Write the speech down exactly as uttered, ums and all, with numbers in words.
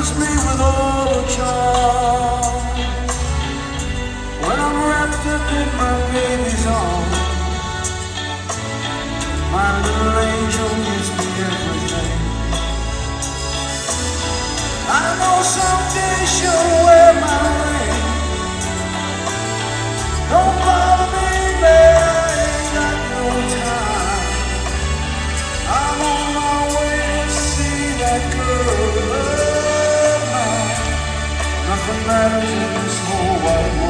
fills me with all the charm. When I'm wrapped up in my baby's arms, my little angel gives me everything. I know someday she'll wear my ring. Don't bother me, babe, I ain't got no time. I'm on my way to see that girl of mine. Nothing matters in this whole wide world.